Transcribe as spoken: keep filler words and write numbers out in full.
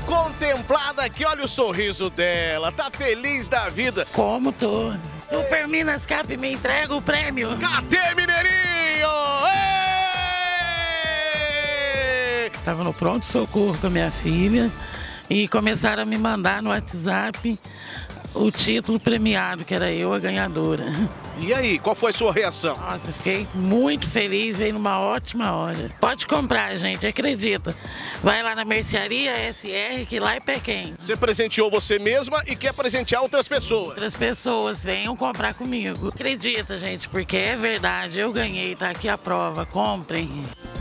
contemplada aqui, olha o sorriso dela, tá feliz da vida. Como tô? Super Minas Cap me entrega o prêmio. Cadê, Mineirinho? Êêêê! Tava no pronto-socorro com a minha filha e começaram a me mandar no WhatsApp o título premiado, que era eu a ganhadora. E aí, qual foi a sua reação? Nossa, fiquei muito feliz, veio numa ótima hora. Pode comprar, gente, acredita. Vai lá na mercearia S R, que lá é Pequém. Você presenteou você mesma e quer presentear outras pessoas. Outras pessoas venham comprar comigo. Acredita, gente, porque é verdade, eu ganhei, tá aqui a prova, comprem.